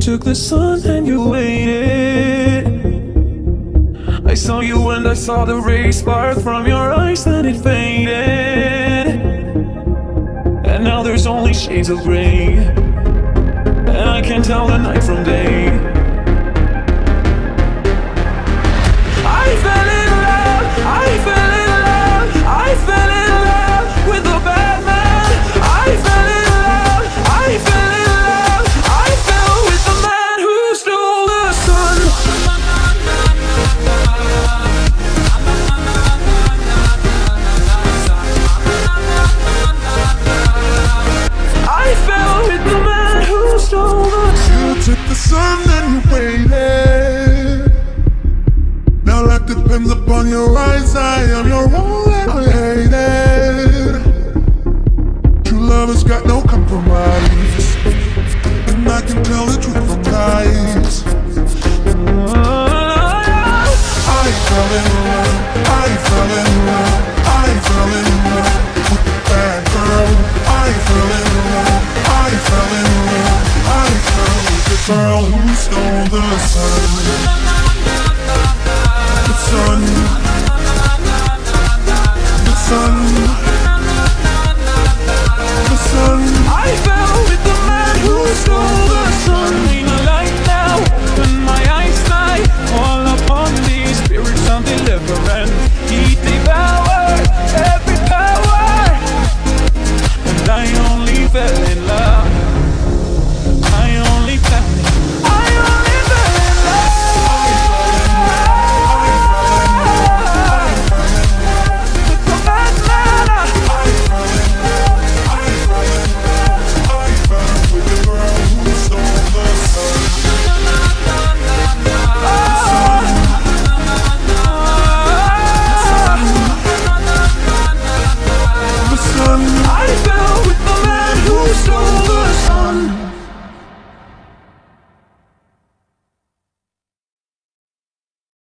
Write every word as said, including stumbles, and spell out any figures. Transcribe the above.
took the sun and you waited. I saw you and I saw the ray spark from your eyes, then it faded. And now there's only shades of gray, and I can't tell the night from day.